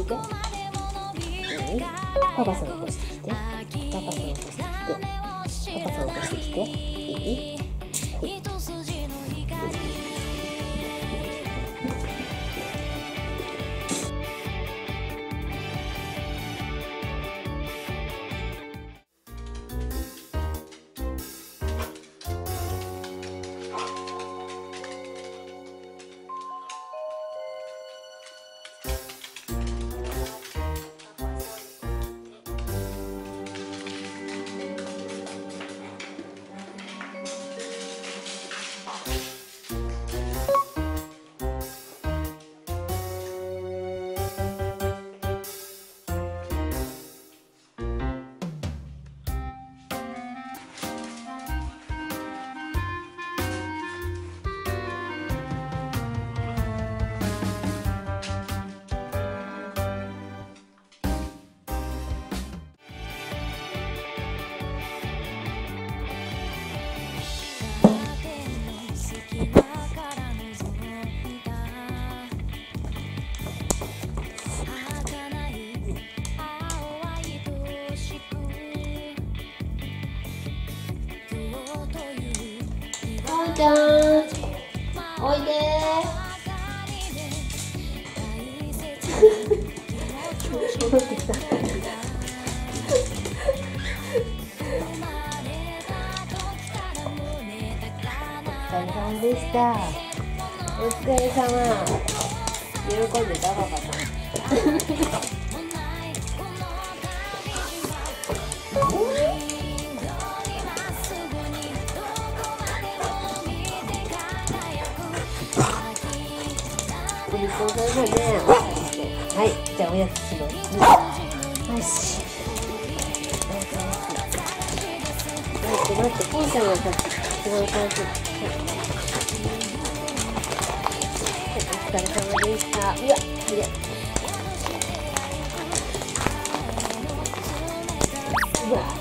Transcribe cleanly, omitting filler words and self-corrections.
て。いい？パパさん起こしてきて。パパさん起こしてきて。パパさん起こしてきて。いい？はい。ちゃん、おいで戻ってきた。お疲れ様でした。お疲れ様。喜んでたパパさん。そうだね。はい、じゃあおやつします。よし。待って、ポンちゃんがさ、一番最初。お疲れ様でした。うわ、いや。うわ。